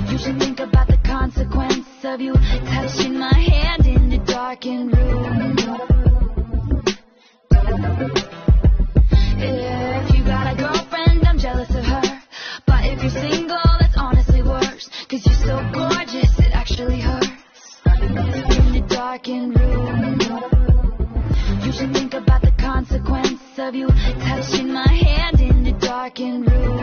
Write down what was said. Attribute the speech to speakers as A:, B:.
A: You should think about the consequence of you touching my hand in the darkened room. If you got a girlfriend, I'm jealous of her. But if you're single, that's honestly worse. 'Cause you're so gorgeous, it actually hurts. In the darkened room. You should think about the consequence of you touching my hand in the darkened room.